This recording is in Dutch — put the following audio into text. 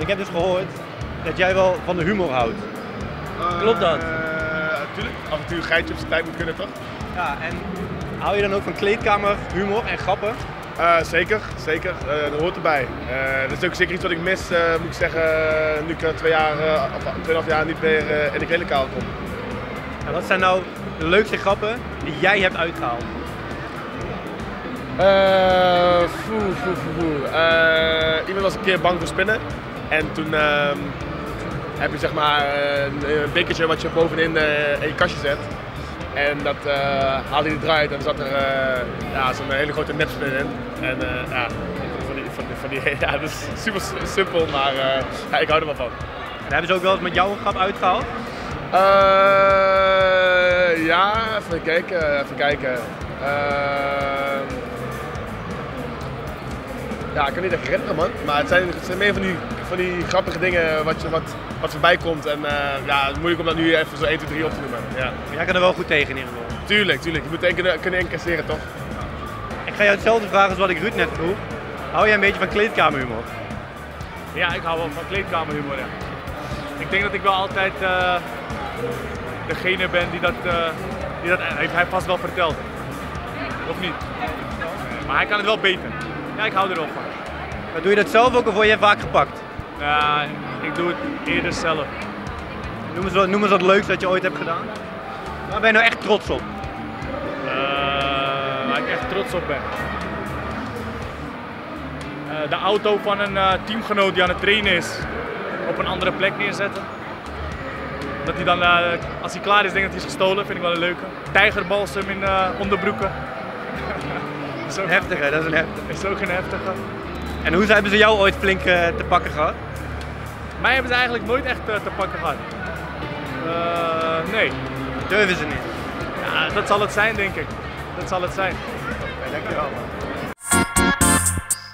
Ik heb dus gehoord dat jij wel van de humor houdt. Klopt dat? Natuurlijk, af en toe een geitje op zijn tijd moet kunnen toch? Ja, en hou je dan ook van kleedkamerhumor en grappen? Zeker, zeker. Dat hoort erbij. Dat is ook zeker iets wat ik mis, moet ik zeggen, nu ik 2,5 jaar niet meer in de kleedkamer kom. En wat zijn nou de leukste grappen die jij hebt uitgehaald? Iemand was een keer bang voor spinnen en toen heb je zeg maar een bekertje wat je bovenin in je kastje zet. En dat haalde hij eruit en er zat er zo'n hele grote nepspin in. En ja, dat is super simpel, maar ja, ik hou er wel van. En hebben ze ook wel eens met jou een grap uitgehaald? Ja, even kijken. Ja, ik kan niet echt herinneren, man. Maar het zijn meer van die grappige dingen wat voorbij komt. En ja, het is moeilijk om dat nu even zo 1, 2, 3 op te noemen. Ja. Maar jij kan er wel goed tegen in ieder geval. Tuurlijk. Je moet kunnen incasseren, toch? Ik ga jou hetzelfde vragen als wat ik Ruud net vroeg. Hou jij een beetje van kleedkamerhumor? Ja, ik hou wel van kleedkamerhumor, ja. Ik denk dat ik wel altijd degene ben die dat heeft hij vast wel verteld. Of niet? Maar hij kan het wel beter. Ja, ik hou er wel van. Maar doe je dat zelf ook of word je vaak gepakt? Ja, ik doe het eerder zelf. Noem eens wat leuks dat je ooit hebt gedaan. Waar ben je nou echt trots op? Waar ik echt trots op ben. De auto van een teamgenoot die aan het trainen is, op een andere plek neerzetten. Dat hij dan, als hij klaar is, denkt dat hij is gestolen, vind ik wel een leuke. Tijgerbalsem in onderbroeken. Dat is een heftige, dat is een heftige. Dat is ook een heftige. En hoe hebben ze jou ooit flink te pakken gehad? Mij hebben ze eigenlijk nooit echt te pakken gehad. Nee. Durven ze niet? Ja, dat zal het zijn, denk ik. Dat zal het zijn. Ja, dankjewel.